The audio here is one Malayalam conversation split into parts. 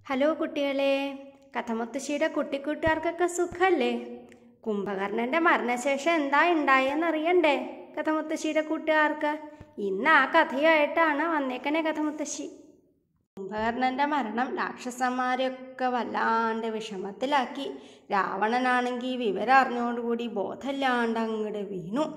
ഹലോ കുട്ടികളെ, കഥമുത്തശ്ശിയുടെ കുട്ടിക്കൂട്ടുകാർക്കൊക്കെ സുഖല്ലേ? കുംഭകർണന്റെ മരണശേഷം എന്താ ഉണ്ടായെന്നറിയണ്ടേ കഥമുത്തശ്ശിയുടെ കൂട്ടുകാർക്ക്? ഇന്ന് ആ കഥയായിട്ടാണ് വന്നേക്കണേ കഥമുത്തശ്ശി. കുംഭകർണന്റെ മരണം രാക്ഷസന്മാരെയൊക്കെ വല്ലാണ്ട് വിഷമത്തിലാക്കി. രാവണനാണെങ്കിൽ വിവരം അറിഞ്ഞോടുകൂടി ബോധമില്ലാണ്ട് അങ്ങോട്ട് വീണു.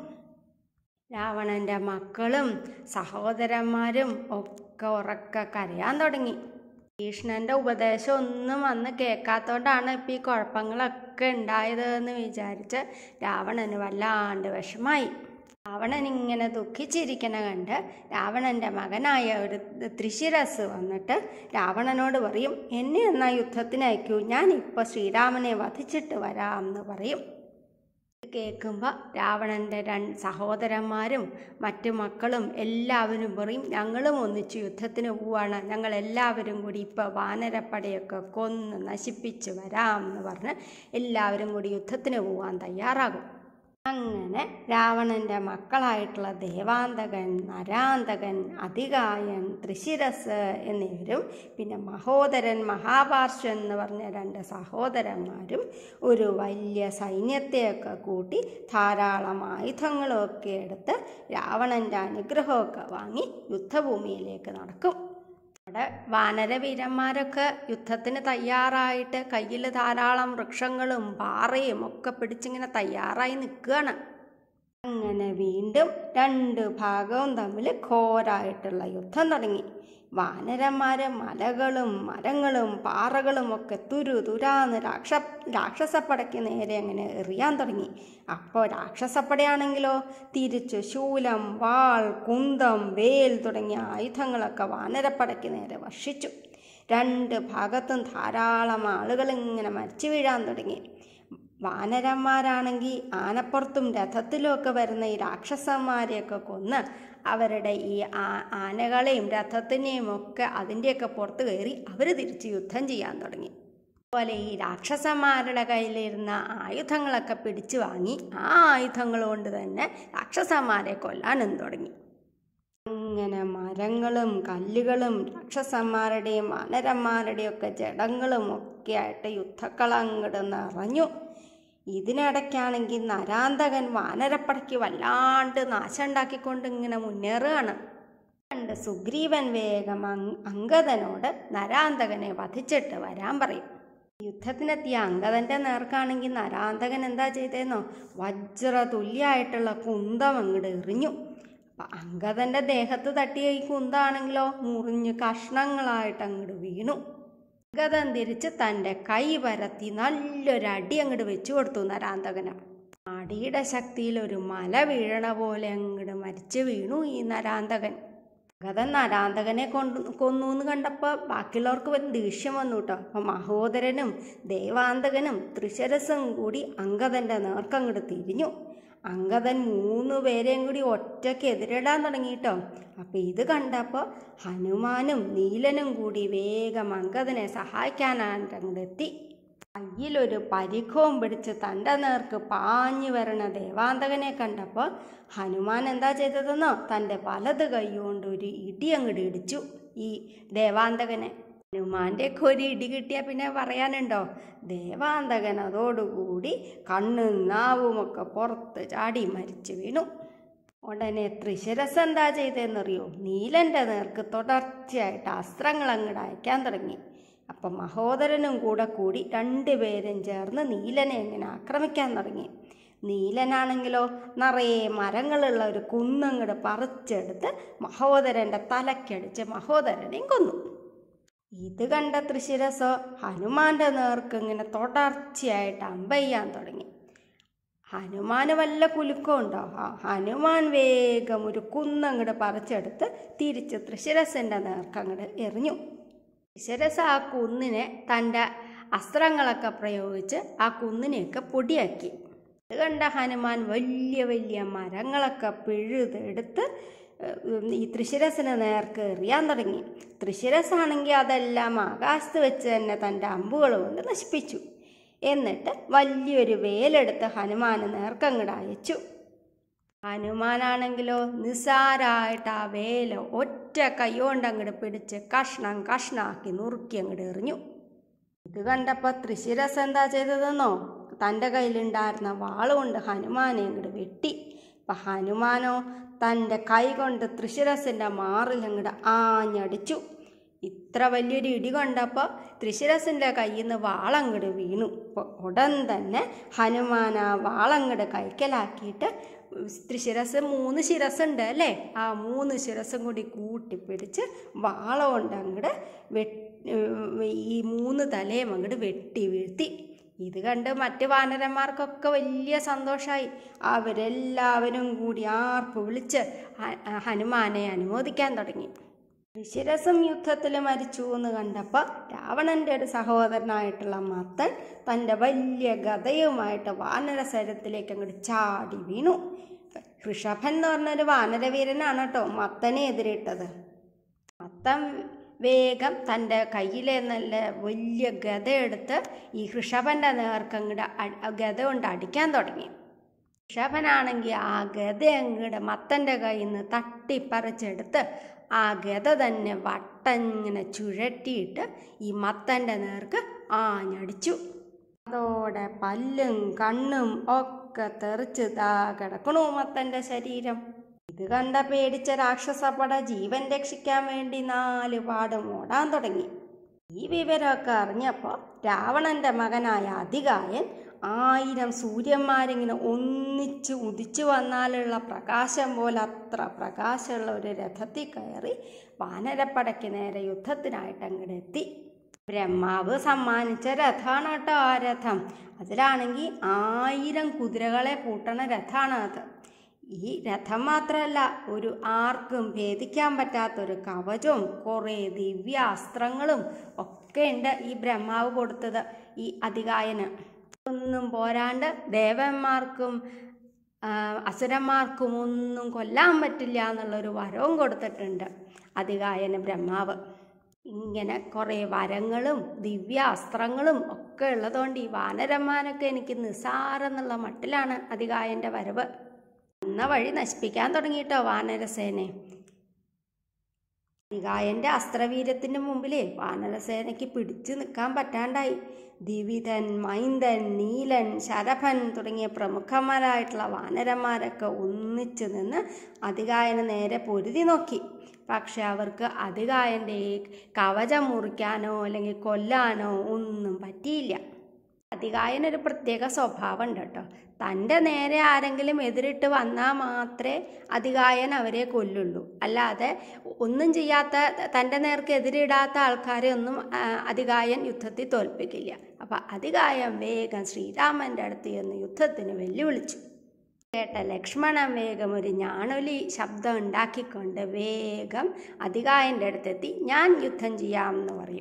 രാവണന്റെ മക്കളും സഹോദരന്മാരും ഒക്കെ ഉറക്കെ കരയാൻ തുടങ്ങി. കൃഷ്ണന്റെ ഉപദേശം ഒന്നും വന്ന് കേൾക്കാത്തോണ്ടാണ് ഇപ്പം ഈ കുഴപ്പങ്ങളൊക്കെ ഉണ്ടായത് എന്ന് വിചാരിച്ച് രാവണന് വല്ലാണ്ട് വിഷമായി. രാവണൻ ഇങ്ങനെ ദുഃഖിച്ചിരിക്കണ കണ്ട് രാവണന്റെ മകനായ ഒരു ത്രിശിരസ് വന്നിട്ട് രാവണനോട് പറയും, എന്നെ എന്നാ യുദ്ധത്തിന് അയക്കൂ, ഞാനിപ്പോൾ ശ്രീരാമനെ വധിച്ചിട്ട് വരാം എന്ന് പറയും. കേൾക്കുമ്പോൾ രാവണന്റെ സഹോദരന്മാരും മറ്റു മക്കളും എല്ലാവരും പറയും, ഞങ്ങളും ഒന്നിച്ച് യുദ്ധത്തിന് പോവാണ്, ഞങ്ങളെല്ലാവരും കൂടി ഇപ്പോൾ വാനരപ്പടയൊക്കെ കൊന്ന് നശിപ്പിച്ച് വരാം എന്ന് പറഞ്ഞ് എല്ലാവരും കൂടി യുദ്ധത്തിന് പോവാൻ തയ്യാറാകും. അങ്ങനെ രാവണന്റെ മക്കളായിട്ടുള്ള ദേവാന്തകൻ, നരാന്തകൻ, അതികായൻ, ത്രിശിരസ് എന്നിവരും പിന്നെ മഹോദരൻ, മഹാപാർശ്വൻ എന്ന് പറഞ്ഞ 2 സഹോദരന്മാരും ഒരു വലിയ സൈന്യത്തെയൊക്കെ കൂട്ടി ധാരാളം ആയുധങ്ങളൊക്കെ എടുത്ത് രാവണന്റെ അനുഗ്രഹമൊക്കെ വാങ്ങി യുദ്ധഭൂമിയിലേക്ക് നടക്കും. അവിടെ വാനരവീരന്മാരൊക്കെ യുദ്ധത്തിന് തയ്യാറായിട്ട് കയ്യിൽ ധാരാളം വൃക്ഷങ്ങളും പാറയും ഒക്കെ പിടിച്ചിങ്ങനെ തയ്യാറായി നിൽക്കുകയാണ്. അങ്ങനെ വീണ്ടും 2 ഭാഗവും തമ്മിൽ ഘോരായിട്ടുള്ള യുദ്ധം തുടങ്ങി. വാനരന്മാരെ മലകളും മരങ്ങളും പാറകളും ഒക്കെ തുരാന്ന് രാക്ഷസപ്പടയ്ക്ക് നേരെ അങ്ങനെ എറിയാൻ തുടങ്ങി. അപ്പോൾ രാക്ഷസപ്പടയാണെങ്കിലോ തിരിച്ച് ശൂലം, വാൾ, കുന്തം, വേൽ തുടങ്ങിയ ആയുധങ്ങളൊക്കെ വാനരപ്പടയ്ക്ക് നേരെ വർഷിച്ചു. 2 ഭാഗത്തും ധാരാളം ആളുകൾ ഇങ്ങനെ മരിച്ചു വീഴാൻ തുടങ്ങി. വാനരന്മാരാണെങ്കിൽ ആനപ്പുറത്തും രഥത്തിലുമൊക്കെ വരുന്ന ഈ രാക്ഷസന്മാരെയൊക്കെ കൊന്ന് അവരുടെ ഈ ആനകളെയും രഥത്തിനെയും ഒക്കെ അതിൻ്റെയൊക്കെ പുറത്ത് കയറി അവർ തിരിച്ച് യുദ്ധം ചെയ്യാൻ തുടങ്ങി. അതുപോലെ ഈ രാക്ഷസന്മാരുടെ കയ്യിലിരുന്ന ആയുധങ്ങളൊക്കെ പിടിച്ചു വാങ്ങി ആ ആയുധങ്ങൾ കൊണ്ട് തന്നെ രാക്ഷസന്മാരെ കൊല്ലാനും തുടങ്ങി. അങ്ങനെ മരങ്ങളും കല്ലുകളും രാക്ഷസന്മാരുടെയും വാനരന്മാരുടെയും ഒക്കെ ജഡങ്ങളും ഒക്കെ ആയിട്ട് യുദ്ധക്കളങ്ങട് നിറഞ്ഞു. ഇതിനിടയ്ക്കാണെങ്കിൽ നരാന്തകൻ വാനരപ്പടയ്ക്ക് വല്ലാണ്ട് നാശം ഉണ്ടാക്കിക്കൊണ്ട് ഇങ്ങനെ മുന്നേറുകയാണ്. കണ്ട് സുഗ്രീവൻ വേഗം അംഗദനോട് നരാന്തകനെ വധിച്ചിട്ട് വരാൻ പറയും. യുദ്ധത്തിനെത്തിയ അംഗദന്റെ നേർക്കാണെങ്കിൽ നരാന്തകൻ എന്താ ചെയ്തതെന്നോ, വജ്രതുല്യായിട്ടുള്ള കുന്തം അങ്ങോട്ട് എറിഞ്ഞു. അപ്പം അംഗദന്റെ ദേഹത്ത് തട്ടിയ ഈ കുന്താണെങ്കിലോ മുറിഞ്ഞ് കഷ്ണങ്ങളായിട്ട് അങ്ങോട്ട് വീണു. അംഗദൻ തിരിച്ച് തൻ്റെ കൈ പരത്തി നല്ലൊരടി അങ്ങോട്ട് വെച്ചു കൊടുത്തു നരാന്തകന്. അടിയുടെ ശക്തിയിൽ ഒരു മല വീഴണ പോലെ അങ്ങോട്ട് മരിച്ചു വീണു ഈ നരാന്തകൻ. അംഗദൻ നരാന്തകനെ കൊന്നു എന്ന് കണ്ടപ്പോൾ ബാക്കിയുള്ളവർക്ക് ദേഷ്യം വന്നു കേട്ടോ. അപ്പം മഹോദരനും ദേവാന്തകനും ത്രിശിരസും കൂടി അംഗദന്റെ നേർക്കങ്ങോട്ട് തിരിഞ്ഞു. അംഗദൻ 3 പേരെയും കൂടി ഒറ്റയ്ക്ക് എതിരിടാൻ തുടങ്ങിയിട്ടോ. അപ്പം ഇത് കണ്ടപ്പോൾ ഹനുമാനും നീലനും കൂടി വേഗം അംഗദനെ സഹായിക്കാനായിട്ട് അങ്ങോട്ട് എത്തി. കയ്യിലൊരു പരിഘവും പിടിച്ച് തൻ്റെ നേർക്ക് പാഞ്ഞു വരണ ദേവാന്തകനെ കണ്ടപ്പോൾ ഹനുമാൻ എന്താ ചെയ്തതെന്നോ, തൻ്റെ വലത് കൈ കൊണ്ട് ഒരു ഇടി അങ്ങോട്ട് ഇടിച്ചു ഈ ദേവാന്തകനെ. ഹനുമാൻ്റെയൊക്കെ ഒരു ഇടി കിട്ടിയാൽ പിന്നെ പറയാനുണ്ടോ, ദേവാന്തകൻ അതോടുകൂടി കണ്ണും നാവുമൊക്കെ പുറത്ത് ചാടി മരിച്ചു വീണു. ഉടനെ ത്രിശിരസ് എന്താ ചെയ്തതെന്നറിയോ, നീലൻ്റെ നേർക്ക് തുടർച്ചയായിട്ട് അസ്ത്രങ്ങൾ അങ്ങോട്ട് അയക്കാൻ തുടങ്ങി. അപ്പം മഹോദരനും കൂടി 2 പേരും ചേർന്ന് നീലനെ ഇങ്ങനെ ആക്രമിക്കാൻ തുടങ്ങി. നീലനാണെങ്കിലോ നിറയെ മരങ്ങളുള്ള ഒരു കുന്നങ്ങോട്ട് പറിച്ചെടുത്ത് മഹോദരൻ്റെ തലക്കടിച്ച് മഹോദരനെയും കൊന്നു. ഇത് കണ്ട ത്രിശിരസോ ഹനുമാന്റെ നേർക്ക് ഇങ്ങനെ തുടർച്ചയായിട്ട് അമ്പെയ്യാൻ തുടങ്ങി. ഹനുമാന് വല്ല കുലുക്കമുണ്ടോ? ഹനുമാൻ വേഗം ഒരു കുന്നങ്ങോട്ട് പറിച്ചെടുത്ത് തിരിച്ച് ത്രിശിരസിൻ്റെ നേർക്ക് അങ്ങോട്ട് എറിഞ്ഞു. ത്രിശിരസ് ആ കുന്നിനെ തൻ്റെ അസ്ത്രങ്ങളൊക്കെ പ്രയോഗിച്ച് ആ കുന്നിനെയൊക്കെ പൊടിയാക്കി. ഇത് കണ്ട ഹനുമാൻ വലിയ വലിയ മരങ്ങളൊക്കെ പിഴുതെടുത്ത് ഈ ത്രിശിരസിന് നേർക്ക് എറിയാൻ തുടങ്ങി. ത്രിശിരസാണെങ്കിൽ അതെല്ലാം ആകാശത്ത് വെച്ച് തന്നെ തൻ്റെ അമ്പുകൾ കൊണ്ട് നശിപ്പിച്ചു. എന്നിട്ട് വലിയൊരു വേലെടുത്ത് ഹനുമാന് നേർക്കങ്ങോട്ട് അയച്ചു. ഹനുമാനാണെങ്കിലോ നിസ്സാരമായിട്ട് ആ വേല ഒറ്റ കൈ കൊണ്ട് അങ്ങോട്ട് പിടിച്ച് കഷ്ണം കഷ്ണാക്കി നുറുക്കി അങ്ങോട്ട് എറിഞ്ഞു. ഇത് കണ്ടപ്പോൾ ത്രിശിരസ് എന്താ ചെയ്തതെന്നോ, തൻ്റെ കയ്യിലുണ്ടായിരുന്ന വാളുകൊണ്ട് ഹനുമാനെ അങ്ങോട്ട് വെട്ടി. അപ്പം ഹനുമാനോ തൻ്റെ കൈ കൊണ്ട് ത്രിശിരസിൻ്റെ മാറിൽ അങ്ങോട്ട് ആഞ്ഞടിച്ചു. ഇത്ര വലിയൊരു ഇടി കൊണ്ടപ്പോൾ ത്രിശിരസിൻ്റെ കയ്യിൽ നിന്ന് വാളങ്ങോട്ട് വീണു. അപ്പോൾ ഉടൻ തന്നെ ഹനുമാൻ ആ വാളങ്ങോട്ട് കൈക്കലാക്കിയിട്ട് ത്രിശിരസ് 3 ശിരസ്സുണ്ട് അല്ലേ, ആ 3 ശിരസ്സും കൂടി കൂട്ടിപ്പിടിച്ച് വാള കൊണ്ട് അങ്ങോട്ട് ഈ 3 തലയും അങ്ങോട്ട് വെട്ടി വീഴ്ത്തി. ഇത് കണ്ട് മറ്റ് വാനരന്മാർക്കൊക്കെ വലിയ സന്തോഷമായി. അവരെല്ലാവരും കൂടി ആർപ്പ് വിളിച്ച് ഹനുമാനെ അനുമോദിക്കാൻ തുടങ്ങി. ത്രിശിരസും യുദ്ധത്തിൽ മരിച്ചു എന്ന് കണ്ടപ്പോൾ രാവണൻ്റെ ഒരു സഹോദരനായിട്ടുള്ള മത്തൻ തൻ്റെ വലിയ ഗദയുമായിട്ട് വാനരസരത്തിലേക്ക് അങ്ങോട്ട് ചാടി വീണു. ഋഷഭൻ എന്ന് പറഞ്ഞൊരു വാനരവീരനാണ് കേട്ടോ മത്തനെ എതിരിട്ടത്. മത്തൻ വേഗം തൻ്റെ കയ്യിലെ നല്ല വലിയ ഗദ എടുത്ത് ഈ ഋഷഭൻ്റെ നേർക്കങ്ങോട്ട് ഗദ കൊണ്ട് അടിക്കാൻ തുടങ്ങി. ഋഷഭനാണെങ്കിൽ ആ ഗദ അങ്ങോട്ട് മത്തൻ്റെ കയ്യിൽ നിന്ന് തട്ടിപ്പറിച്ചെടുത്ത് ആ ഗദ തന്നെ വട്ടങ്ങനെ ചുഴറ്റിയിട്ട് ഈ മത്തൻ്റെ നേർക്ക് ആഞ്ഞടിച്ചു. അതോടെ പല്ലും കണ്ണും ഒക്കെ തെറിച്ച് കിടക്കണു മത്തൻ്റെ ശരീരം. ഇത് കണ്ട പേടിച്ച രാക്ഷസപ്പട ജീവൻ രക്ഷിക്കാൻ വേണ്ടി 4 പാടും ഓടാൻ തുടങ്ങി. ഈ വിവരമൊക്കെ അറിഞ്ഞപ്പോൾ രാവണൻ്റെ മകനായ അതികായൻ 1000 സൂര്യന്മാരിങ്ങനെ ഒന്നിച്ച് ഉദിച്ചു വന്നാലുള്ള പ്രകാശം പോലെ അത്ര പ്രകാശമുള്ള ഒരു രഥത്തിൽ കയറി വാനരപ്പടയ്ക്ക് നേരെ യുദ്ധത്തിനായിട്ട് അങ്ങോട്ട് എത്തി. ബ്രഹ്മാവ് സമ്മാനിച്ച രഥമാണ് കേട്ടോ ആ രഥം. അതിലാണെങ്കിൽ 1000 കുതിരകളെ പൂട്ടണ രഥമാണ് അത്. ഈ രഥം മാത്രമല്ല, ഒരു ആർക്കും ഭേദിക്കാൻ പറ്റാത്തൊരു കവചവും കുറേ ദിവ്യാസ്ത്രങ്ങളും ഒക്കെ ഉണ്ട് ഈ ബ്രഹ്മാവ് കൊടുത്തത് ഈ അതികായന്. ഒന്നും പോരാണ്ട് ദേവന്മാർക്കും അസുരന്മാർക്കും ഒന്നും കൊല്ലാൻ പറ്റില്ല എന്നുള്ളൊരു വരവും കൊടുത്തിട്ടുണ്ട് അതികായന് ബ്രഹ്മാവ്. ഇങ്ങനെ കുറേ വരങ്ങളും ദിവ്യാസ്ത്രങ്ങളും ഒക്കെ ഉള്ളതുകൊണ്ട് ഈ വാനരന്മാരൊക്കെ എനിക്ക് നിസ്സാരെന്നുള്ള മട്ടിലാണ് അതികായൻ്റെ വരവ്. വന്ന വഴി നശിപ്പിക്കാൻ തുടങ്ങിയിട്ടോ വാനരസേനെ. അതികായൻ്റെ അസ്ത്രവീര്യത്തിൻ്റെ മുമ്പിലേ വാനരസേനയ്ക്ക് പിടിച്ചു നിൽക്കാൻ പറ്റാണ്ടായി. ദിവിതൻ, മൈന്ദൻ, നീലൻ, ശരഭൻ തുടങ്ങിയ പ്രമുഖന്മാരായിട്ടുള്ള വാനരന്മാരൊക്കെ ഒന്നിച്ചു നിന്ന് അതികായന് നേരെ പൊരുതി നോക്കി. പക്ഷെ അവർക്ക് അതികായൻ്റെ കവചം മുറിക്കാനോ അല്ലെങ്കിൽ കൊല്ലാനോ ഒന്നും പറ്റിയില്ല. അതികായനൊരു പ്രത്യേക സ്വഭാവം ഉണ്ട് കേട്ടോ. തൻ്റെ നേരെ ആരെങ്കിലും എതിരിട്ട് വന്നാൽ മാത്രമേ അതികായൻ അവരെ കൊല്ലുള്ളൂ. അല്ലാതെ ഒന്നും ചെയ്യാത്ത തൻ്റെ നേർക്ക് എതിരിടാത്ത ആൾക്കാരെ ഒന്നും അതികായൻ യുദ്ധത്തിൽ തോൽപ്പിക്കില്ല. അപ്പം അതികായൻ വേഗം ശ്രീരാമൻ്റെ അടുത്ത് ചെന്ന് യുദ്ധത്തിന് വെല്ലുവിളിച്ചു. കേട്ട ലക്ഷ്മണൻ വേഗം ഒരു ഞാണൊലി ശബ്ദം ഉണ്ടാക്കിക്കൊണ്ട് വേഗം അതികായൻ്റെ അടുത്തെത്തി ഞാൻ യുദ്ധം ചെയ്യാമെന്ന് പറയും.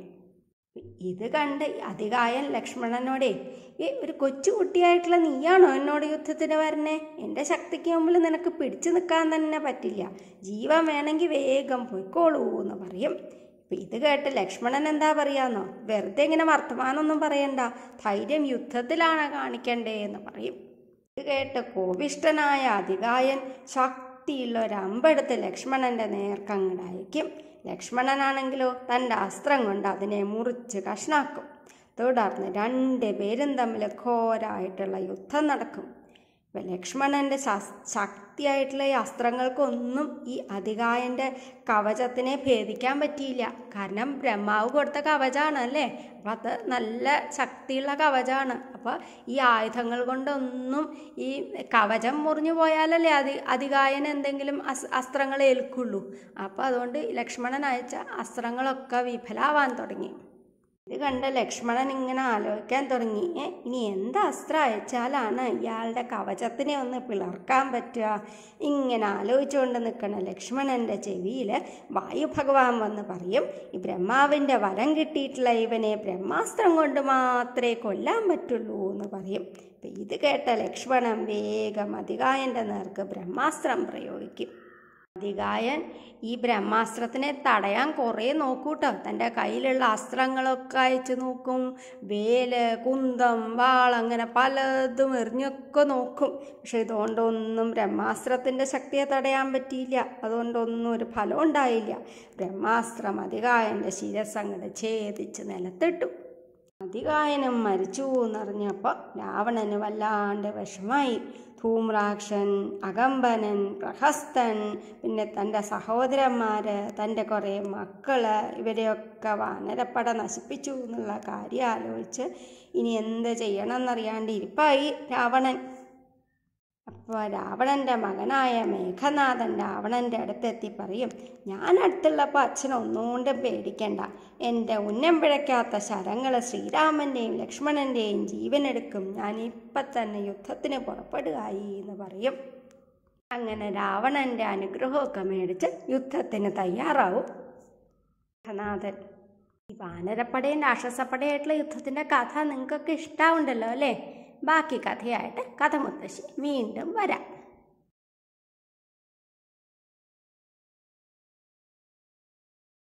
ഇത് കണ്ട് അതികായൻ ലക്ഷ്മണനോടെ ഒരു കൊച്ചുകുട്ടിയായിട്ടുള്ള നീയാണോ എന്നോട് യുദ്ധത്തിന് വരണേ? എൻ്റെ ശക്തിക്ക് മുമ്പിൽ നിനക്ക് പിടിച്ചു നിൽക്കാൻ തന്നെ പറ്റില്ല. ജീവൻ വേണമെങ്കിൽ വേഗം പൊയ്ക്കോളൂ എന്ന് പറയും. അപ്പം ഇത് കേട്ട് ലക്ഷ്മണൻ എന്താ പറയാന്നോ, വെറുതെ ഇങ്ങനെ വർത്തമാനമൊന്നും പറയണ്ട, ധൈര്യം യുദ്ധത്തിലാണ് കാണിക്കണ്ടേ എന്ന് പറയും. ഇത് കേട്ട് കോപിഷ്ഠനായ അതികായൻ ശക്തിയുള്ള ഒരമ്പെടുത്ത് ലക്ഷ്മണൻ്റെ നേർക്കങ്ങട് അയക്കും. ലക്ഷ്മണനാണെങ്കിലോ തൻ്റെ അസ്ത്രം കൊണ്ട് അതിനെ മുറിച്ച് കഷ്ണാക്കും. തുടർന്ന് 2 പേരും തമ്മിൽ ഘോരമായിട്ടുള്ള യുദ്ധം നടക്കും. ഇപ്പം ലക്ഷ്മണൻ്റെ ശക്തിയായിട്ടുള്ള ഈ അസ്ത്രങ്ങൾക്കൊന്നും ഈ അതികായൻ്റെ കവചത്തിനെ ഭേദിക്കാൻ പറ്റിയില്ല. കാരണം ബ്രഹ്മാവ് കൊടുത്ത കവചമാണ് അല്ലേ, അപ്പം അത് നല്ല ശക്തിയുള്ള കവചമാണ്. അപ്പോൾ ഈ ആയുധങ്ങൾ കൊണ്ടൊന്നും ഈ കവചം മുറിഞ്ഞു പോയാലല്ലേ അതികായൻ എന്തെങ്കിലും അസ്ത്രങ്ങൾ ഏൽക്കുള്ളൂ. അപ്പോൾ അതുകൊണ്ട് ലക്ഷ്മണൻ അയച്ച അസ്ത്രങ്ങളൊക്കെ വിഫലാവാൻ തുടങ്ങി. ഇത് കണ്ട ലക്ഷ്മണൻ ഇങ്ങനെ ആലോചിക്കാൻ തുടങ്ങി, ഇനി എന്ത് അസ്ത്രം അയച്ചാലാണ് ഇയാളുടെ കവചത്തിനെ ഒന്ന് പിളർക്കാൻ പറ്റുക? ഇങ്ങനെ ആലോചിച്ചുകൊണ്ട് നിൽക്കണ ലക്ഷ്മണൻ്റെ ചെവിയിൽ വായു ഭഗവാൻ വന്ന് പറയും, ഈ ബ്രഹ്മാവിൻ്റെ വരം കിട്ടിയിട്ടുള്ള ഇവനെ ബ്രഹ്മാസ്ത്രം കൊണ്ട് മാത്രമേ കൊല്ലാൻ പറ്റുള്ളൂ എന്ന് പറയും. അപ്പം ഇത് കേട്ട ലക്ഷ്മണൻ വേഗം അതികായൻ്റെ നേർക്ക് ബ്രഹ്മാസ്ത്രം പ്രയോഗിക്കും. അതികായൻ ഈ ബ്രഹ്മാസ്ത്രത്തിനെ തടയാൻ കുറേ നോക്കൂട്ടോ. തൻ്റെ കയ്യിലുള്ള അസ്ത്രങ്ങളൊക്കെ അയച്ചു നോക്കും. വേല്, കുന്തം, വാൾ അങ്ങനെ പലതും എറിഞ്ഞൊക്കെ നോക്കും. പക്ഷെ ഇതുകൊണ്ടൊന്നും ബ്രഹ്മാസ്ത്രത്തിൻ്റെ ശക്തിയെ തടയാൻ പറ്റിയില്ല. അതുകൊണ്ടൊന്നും ഒരു ഫലം ഉണ്ടായില്ല. ബ്രഹ്മാസ്ത്രം അതികായൻ്റെ ശിരസ്സങ്ങട് ഛേദിച്ച് നിലത്തിട്ടു. അതികായനും മരിച്ചു എന്നറിഞ്ഞപ്പോൾ രാവണന് വല്ലാണ്ട് വിഷമായി. ധൂമ്രാക്ഷൻ, അകമ്പനൻ, പ്രഹസ്തൻ, പിന്നെ തൻ്റെ സഹോദരന്മാർ, തൻ്റെ കുറേ മക്കൾ, ഇവരെയൊക്കെ വാനരപ്പട നശിപ്പിച്ചു എന്നുള്ള കാര്യം ആലോചിച്ച് ഇനി എന്ത് ചെയ്യണമെന്നറിയാണ്ട് ഇരിപ്പായി രാവണൻ. അപ്പോൾ രാവണൻ്റെ മകനായ മേഘനാഥൻ രാവണൻ്റെ അടുത്തെത്തി പറയും, ഞാൻ അടുത്തുള്ളപ്പോൾ അച്ഛനൊന്നുകൊണ്ടും പേടിക്കണ്ട. എൻ്റെ ഉന്നം പിഴയ്ക്കാത്ത ശരങ്ങൾ ശ്രീരാമൻ്റെയും ലക്ഷ്മണൻ്റെയും ജീവനെടുക്കും. ഞാൻ ഇപ്പം തന്നെ യുദ്ധത്തിന് പുറപ്പെടുകയായി എന്ന് പറയും. അങ്ങനെ രാവണൻ്റെ അനുഗ്രഹമൊക്കെ മേടിച്ച് യുദ്ധത്തിന് തയ്യാറാവും മേഘനാഥൻ. ഈ വാനരപ്പടയും രാക്ഷസപ്പടയായിട്ടുള്ള യുദ്ധത്തിൻ്റെ കഥ നിങ്ങൾക്കൊക്കെ ഇഷ്ടമുണ്ടല്ലോ അല്ലേ? ബാക്കി കഥയായിട്ട് കഥ മുത്തശ്ശി വീണ്ടും വരാം.